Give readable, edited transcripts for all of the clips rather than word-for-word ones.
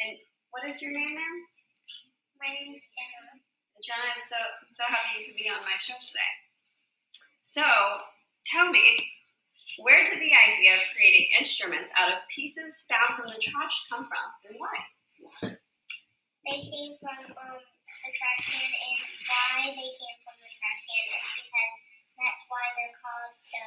And what is your name, ma'am? My name is Jenna. Jenna, I'm so happy you could be on my show today. So, tell me, where did the idea of creating instruments out of pieces found from the trash come from, and why? They came from the trash can, and why they came from the trash can is because that's why they're called the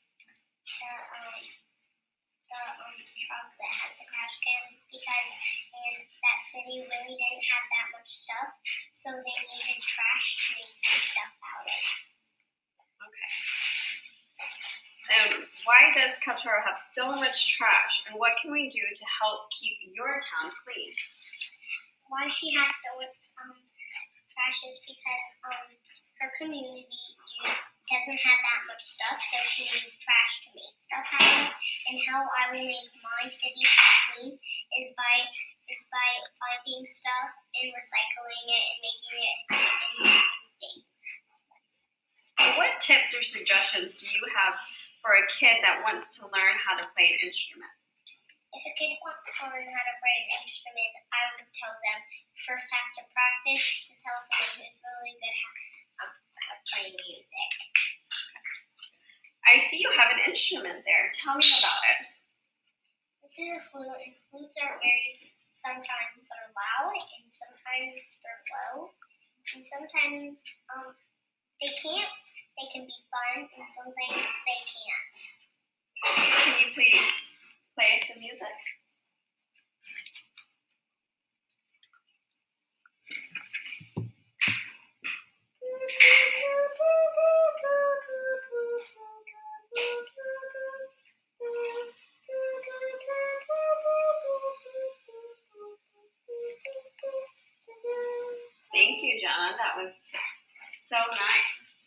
truck that has the trash can, because in that city really didn't have that much stuff, so they needed trash to make the stuff out of. Okay. And why does Kaltura have so much trash, and what can we do to help keep your town clean? Why she has so much trash is because her community doesn't have that much stuff, so she needs trash to make stuff out of. And how I will make my city clean is by finding stuff and recycling it and making it into things. What tips or suggestions do you have for a kid that wants to learn how to play an instrument? If a kid wants to learn how to play an instrument, I would tell them first have to practice to tell someone who's really good at playing music. I see you have an instrument there. Tell me about it. This is a flute, and flutes are sometimes they're loud, and sometimes they're low, and sometimes they can't. They can be fun, and sometimes they can't. Can you please play us some music? Thank you, Jenna. That was so nice.